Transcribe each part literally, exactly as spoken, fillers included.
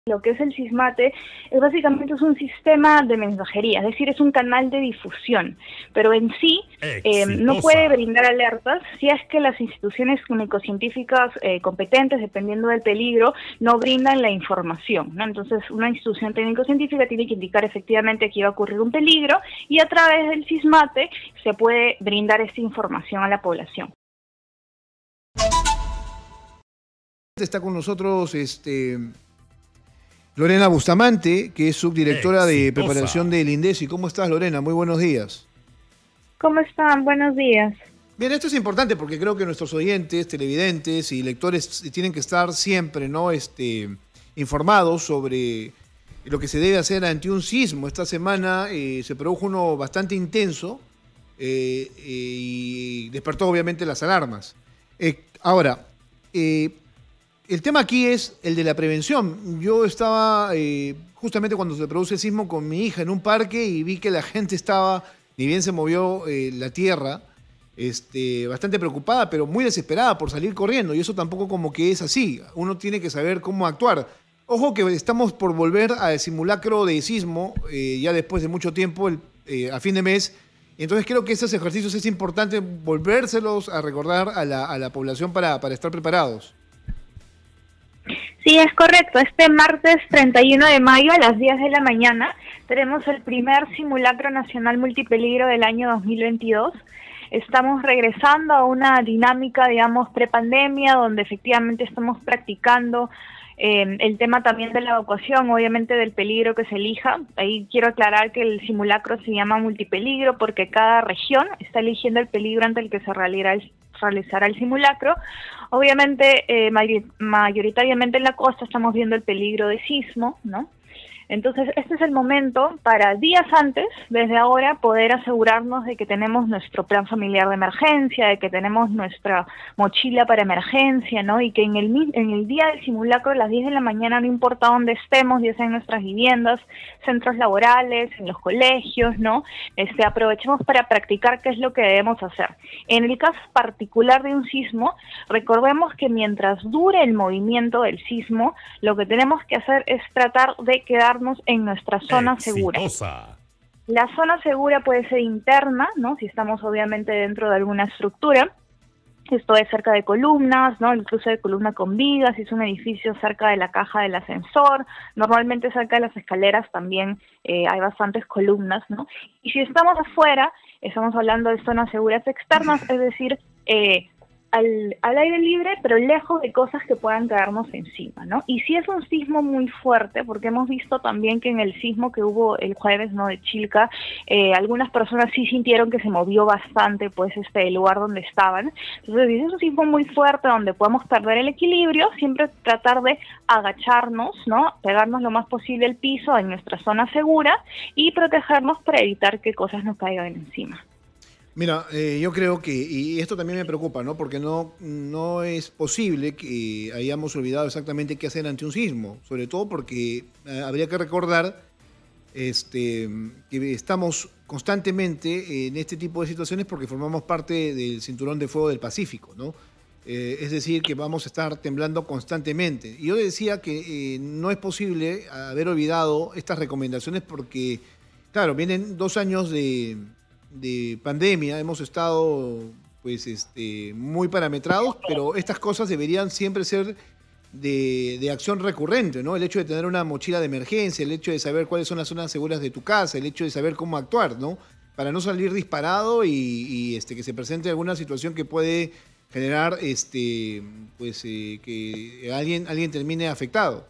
Lo que es el SISMATE es básicamente es un sistema de mensajería, es decir, es un canal de difusión, pero en sí eh, no puede brindar alertas si es que las instituciones único-científicas eh, competentes, dependiendo del peligro, no brindan la información, ¿no? Entonces, una institución técnico-científica tiene que indicar efectivamente que iba a ocurrir un peligro y a través del SISMATE se puede brindar esta información a la población. Está con nosotros este... Lorena Bustamante, que es subdirectora Exitosa. de preparación del INDECI. ¿Cómo estás, Lorena? Muy buenos días. ¿Cómo están? Buenos días. Bien, esto es importante porque creo que nuestros oyentes, televidentes y lectores tienen que estar siempre, ¿no? este, informados sobre lo que se debe hacer ante un sismo. Esta semana eh, se produjo uno bastante intenso eh, eh, y despertó obviamente las alarmas. Eh, ahora, eh, el tema aquí es el de la prevención. Yo estaba eh, justamente cuando se produce el sismo con mi hija en un parque y vi que la gente estaba, ni bien se movió eh, la tierra, este, bastante preocupada, pero muy desesperada por salir corriendo. Y eso tampoco como que es así. Uno tiene que saber cómo actuar. Ojo que estamos por volver al simulacro de sismo, eh, ya después de mucho tiempo, el, eh, a fin de mes. Entonces creo que esos ejercicios es importante volvérselos a recordar a la, a la población para, para estar preparados. Sí, es correcto. Este martes treinta y uno de mayo a las diez de la mañana tenemos el primer simulacro nacional multipeligro del año dos mil veintidós. Estamos regresando a una dinámica, digamos, prepandemia, donde efectivamente estamos practicando eh, el tema también de la evacuación, obviamente del peligro que se elija. Ahí quiero aclarar que el simulacro se llama multipeligro porque cada región está eligiendo el peligro ante el que se realizará el, realizará el simulacro. Obviamente, eh, mayoritariamente en la costa estamos viendo el peligro de sismo, ¿no? Entonces, este es el momento para días antes, desde ahora, poder asegurarnos de que tenemos nuestro plan familiar de emergencia, de que tenemos nuestra mochila para emergencia, ¿no? Y que en el, en el día del simulacro, a las diez de la mañana, no importa dónde estemos, ya sea en nuestras viviendas, centros laborales, en los colegios, ¿no? Este, aprovechemos para practicar qué es lo que debemos hacer. En el caso particular de un sismo, recordemos que mientras dure el movimiento del sismo, lo que tenemos que hacer es tratar de quedar en nuestra zona segura. La zona segura puede ser interna, ¿no? Si estamos obviamente dentro de alguna estructura. Esto es cerca de columnas, ¿no? Incluso de columna con vigas, si es un edificio cerca de la caja del ascensor. Normalmente cerca de las escaleras también eh, hay bastantes columnas, ¿no? Y si estamos afuera, estamos hablando de zonas seguras externas, es decir, eh, Al, al aire libre, pero lejos de cosas que puedan caernos encima, ¿no? Y si es un sismo muy fuerte, porque hemos visto también que en el sismo que hubo el jueves, ¿no?, de Chilca, eh, algunas personas sí sintieron que se movió bastante, pues, este, el lugar donde estaban. Entonces, si es un sismo muy fuerte donde podemos perder el equilibrio, siempre tratar de agacharnos, ¿no?, pegarnos lo más posible al piso en nuestra zona segura y protegernos para evitar que cosas nos caigan encima. Mira, eh, yo creo que, y esto también me preocupa, ¿no? Porque no, no es posible que hayamos olvidado exactamente qué hacer ante un sismo, sobre todo porque eh, habría que recordar este, que estamos constantemente en este tipo de situaciones porque formamos parte del cinturón de fuego del Pacífico, ¿no? Eh, es decir, que vamos a estar temblando constantemente. Y yo decía que eh, no es posible haber olvidado estas recomendaciones porque, claro, vienen dos años de... de pandemia, hemos estado pues este muy parametrados, pero estas cosas deberían siempre ser de, de acción recurrente, ¿no? El hecho de tener una mochila de emergencia, el hecho de saber cuáles son las zonas seguras de tu casa, el hecho de saber cómo actuar, ¿no? Para no salir disparado y, y este que se presente alguna situación que puede generar este pues eh, que alguien alguien termine afectado.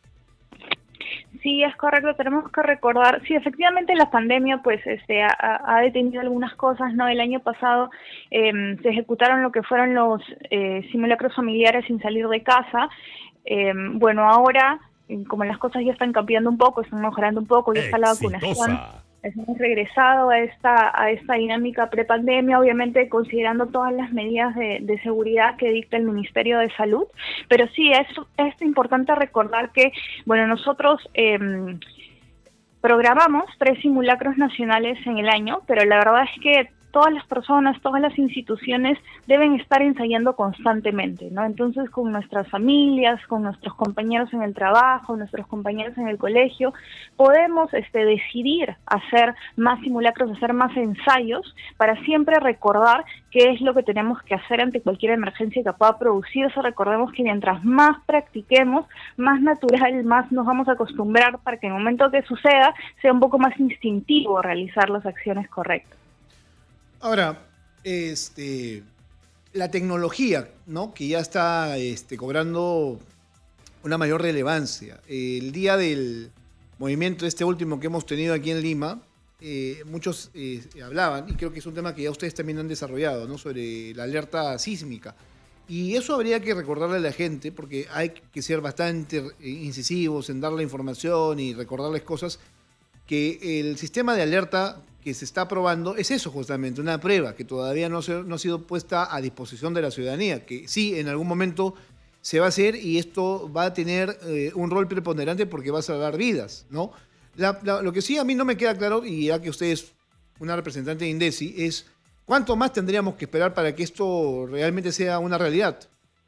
Sí, es correcto, tenemos que recordar, sí, efectivamente la pandemia pues este ha, ha detenido algunas cosas, ¿no? El año pasado eh, se ejecutaron lo que fueron los eh, simulacros familiares sin salir de casa. Eh, bueno, ahora, como las cosas ya están cambiando un poco, están mejorando un poco, ya está la vacunación. Hemos regresado a esta a esta dinámica prepandemia, obviamente considerando todas las medidas de, de seguridad que dicta el Ministerio de Salud, pero sí es, es importante recordar que, bueno, nosotros eh, programamos tres simulacros nacionales en el año, pero la verdad es que todas las personas, todas las instituciones deben estar ensayando constantemente, ¿no? Entonces, con nuestras familias, con nuestros compañeros en el trabajo, nuestros compañeros en el colegio, podemos este, decidir hacer más simulacros, hacer más ensayos, para siempre recordar qué es lo que tenemos que hacer ante cualquier emergencia que pueda producirse. Recordemos que mientras más practiquemos, más natural, más nos vamos a acostumbrar para que en el momento que suceda sea un poco más instintivo realizar las acciones correctas. Ahora, este, la tecnología, ¿no? Que ya está este, cobrando una mayor relevancia. El día del movimiento este último que hemos tenido aquí en Lima, eh, muchos eh, hablaban, y creo que es un tema que ya ustedes también han desarrollado, ¿no? Sobre la alerta sísmica. Y eso habría que recordarle a la gente, porque hay que ser bastante incisivos en dar la información y recordarles cosas, que el sistema de alerta que se está aprobando es eso justamente, una prueba que todavía no, se, no ha sido puesta a disposición de la ciudadanía, que sí, en algún momento se va a hacer y esto va a tener eh, un rol preponderante porque va a salvar vidas, ¿no? La, la, lo que sí a mí no me queda claro, y ya que usted es una representante de INDECI, es cuánto más tendríamos que esperar para que esto realmente sea una realidad.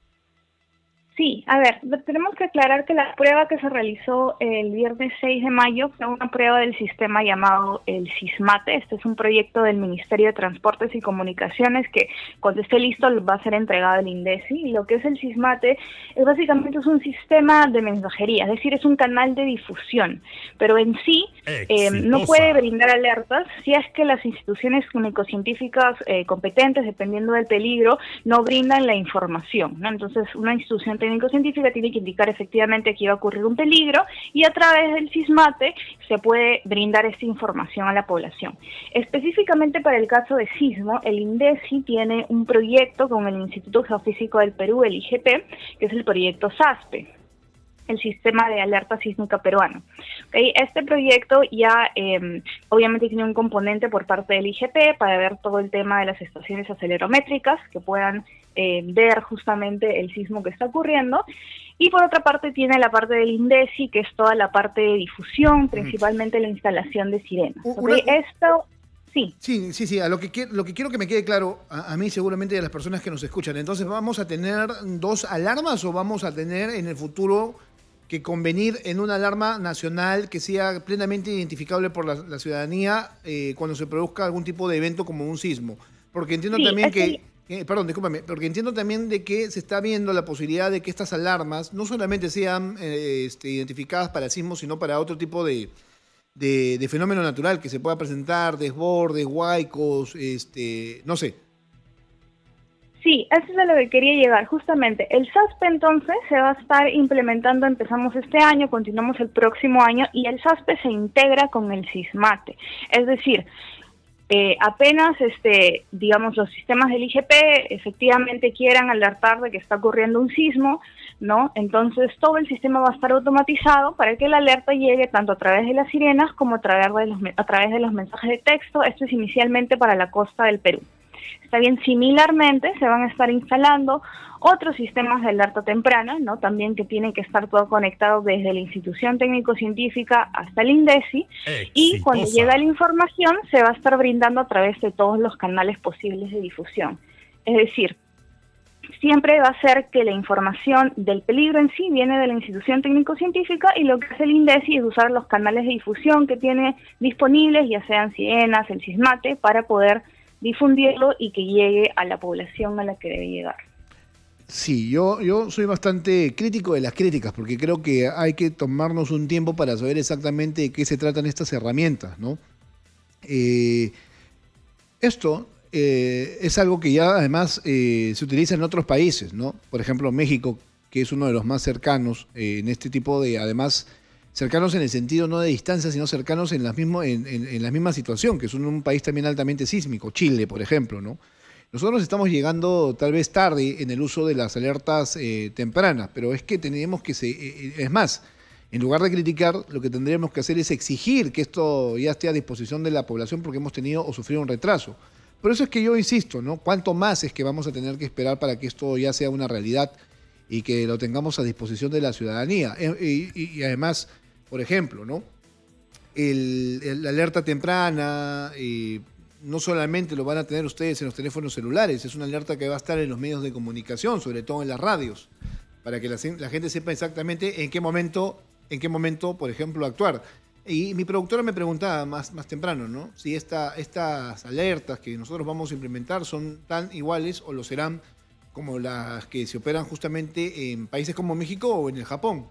Sí, a ver, tenemos que aclarar que la prueba que se realizó el viernes seis de mayo fue una prueba del sistema llamado el SISMATE. Este es un proyecto del Ministerio de Transportes y Comunicaciones que cuando esté listo va a ser entregado al INDECI. Y lo que es el SISMATE es básicamente es un sistema de mensajería, es decir, es un canal de difusión, pero en sí eh, no puede brindar alertas si es que las instituciones único-científicas eh, competentes, dependiendo del peligro, no brindan la información, ¿no? Entonces, una institución técnico-científica tiene que indicar efectivamente que iba a ocurrir un peligro y a través del SISMATE se puede brindar esta información a la población. Específicamente para el caso de sismo, el INDECI tiene un proyecto con el Instituto Geofísico del Perú, el I G P, que es el proyecto SASPE, el Sistema de Alerta Sísmica Peruano. ¿Okay? Este proyecto ya eh, obviamente tiene un componente por parte del I G P para ver todo el tema de las estaciones acelerométricas que puedan eh, ver justamente el sismo que está ocurriendo. Y por otra parte tiene la parte del INDECI, que es toda la parte de difusión, principalmente la instalación de sirenas. ¿Okay? Una... Esto... Sí. Sí, sí, sí. A lo que quiero, lo que quiero que me quede claro, a, a mí seguramente y a las personas que nos escuchan, entonces, ¿vamos a tener dos alarmas o vamos a tener en el futuro que convenir en una alarma nacional que sea plenamente identificable por la, la ciudadanía eh, cuando se produzca algún tipo de evento como un sismo? Porque entiendo sí, también que, que, perdón, discúlpame, porque entiendo también de que se está viendo la posibilidad de que estas alarmas no solamente sean eh, este, identificadas para sismos, sino para otro tipo de, de, de fenómeno natural que se pueda presentar, desbordes, huaicos, este, no sé. Sí, eso es a lo que quería llegar, justamente. El SASPE entonces se va a estar implementando, empezamos este año, continuamos el próximo año, y el SASPE se integra con el SISMATE. Es decir, eh, apenas, este, digamos, los sistemas del I G P efectivamente quieran alertar de que está ocurriendo un sismo, ¿no? Entonces todo el sistema va a estar automatizado para que la alerta llegue tanto a través de las sirenas como a través de los, a través de los mensajes de texto. Esto es inicialmente para la costa del Perú. Está bien, similarmente se van a estar instalando otros sistemas de alerta temprana, ¿no? También que tienen que estar todo conectado desde la institución técnico-científica hasta el INDECI. Exitosa. Y cuando llega la información se va a estar brindando a través de todos los canales posibles de difusión. Es decir, siempre va a ser que la información del peligro en sí viene de la institución técnico-científica y lo que hace el INDECI es usar los canales de difusión que tiene disponibles, ya sean sirenas, el SISMATE, para poder difundirlo y que llegue a la población a la que debe llegar. Sí, yo, yo soy bastante crítico de las críticas porque creo que hay que tomarnos un tiempo para saber exactamente de qué se tratan estas herramientas, ¿no? Eh, esto eh, es algo que ya además eh, se utiliza en otros países, ¿no? Por ejemplo, México, que es uno de los más cercanos eh, en este tipo de, además, cercanos en el sentido no de distancia, sino cercanos en la, mismo, en, en, en la misma situación, que es un, un país también altamente sísmico, Chile, por ejemplo, ¿no? Nosotros estamos llegando tal vez tarde en el uso de las alertas eh, tempranas, pero es que tenemos que, se, eh, es más, en lugar de criticar, lo que tendríamos que hacer es exigir que esto ya esté a disposición de la población porque hemos tenido o sufrido un retraso. Por eso es que yo insisto, ¿no? ¿Cuánto más es que vamos a tener que esperar para que esto ya sea una realidad y que lo tengamos a disposición de la ciudadanía? Y, y, y además, por ejemplo, ¿no? El, el, la alerta temprana, eh, no solamente lo van a tener ustedes en los teléfonos celulares, es una alerta que va a estar en los medios de comunicación, sobre todo en las radios, para que la, la gente sepa exactamente en qué momento, en qué momento, por ejemplo, actuar. Y mi productora me preguntaba más, más temprano, ¿no? Si esta, estas alertas que nosotros vamos a implementar son tan iguales o lo serán como las que se operan justamente en países como México o en el Japón.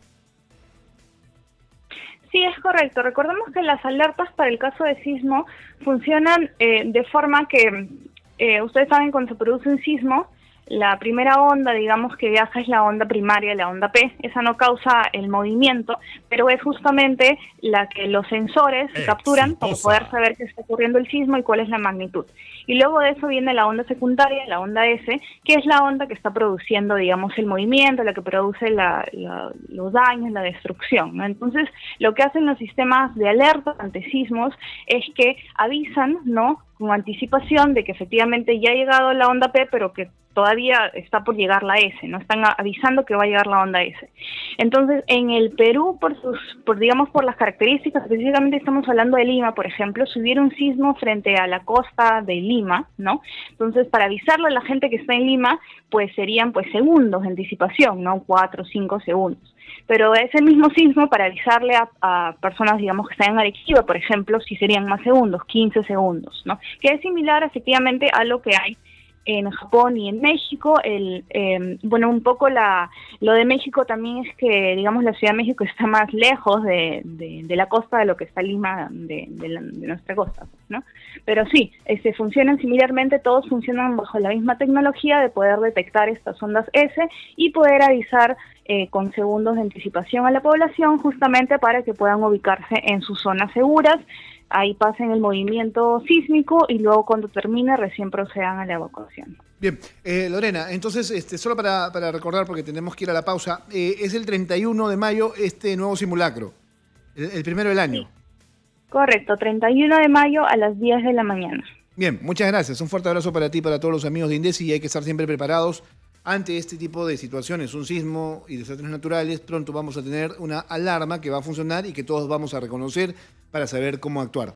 Sí, es correcto. Recordemos que las alertas para el caso de sismo funcionan eh, de forma que, eh, ustedes saben, cuando se produce un sismo, la primera onda, digamos, que viaja es la onda primaria, la onda P. Esa no causa el movimiento, pero es justamente la que los sensores Exitosa. capturan para poder saber qué está ocurriendo el sismo y cuál es la magnitud. Y luego de eso viene la onda secundaria, la onda S, que es la onda que está produciendo, digamos, el movimiento, la que produce la, la, los daños, la destrucción, ¿no? Entonces, lo que hacen los sistemas de alerta ante sismos es que avisan, ¿no?, con anticipación de que efectivamente ya ha llegado la onda P, pero que todavía está por llegar la S, ¿no? Están avisando que va a llegar la onda S. Entonces, en el Perú, por sus, por digamos, por las características, específicamente estamos hablando de Lima, por ejemplo, si hubiera un sismo frente a la costa de Lima, ¿no? Entonces, para avisarle a la gente que está en Lima, pues serían pues segundos de anticipación, ¿no? Cuatro, cinco segundos. Pero ese mismo sismo, para avisarle a, a personas, digamos, que están en Arequipa, por ejemplo, sí serían más segundos, quince segundos, ¿no? Que es similar, efectivamente, a lo que hay en Japón y en México. El, eh, bueno, un poco la lo de México también es que, digamos, la Ciudad de México está más lejos de, de, de la costa de lo que está Lima, de, de, la, de nuestra costa, ¿no? Pero sí, este, funcionan similarmente, todos funcionan bajo la misma tecnología de poder detectar estas ondas S y poder avisar eh, con segundos de anticipación a la población, justamente para que puedan ubicarse en sus zonas seguras. Ahí pasen el movimiento sísmico y luego cuando termine recién procedan a la evacuación. Bien, eh, Lorena, entonces, este, solo para, para recordar, porque tenemos que ir a la pausa, eh, es el treinta y uno de mayo este nuevo simulacro, el, el primero del año. Sí. Correcto, treinta y uno de mayo a las diez de la mañana. Bien, muchas gracias. Un fuerte abrazo para ti y para todos los amigos de INDECI, y hay que estar siempre preparados ante este tipo de situaciones, un sismo y desastres naturales. Pronto vamos a tener una alarma que va a funcionar y que todos vamos a reconocer para saber cómo actuar.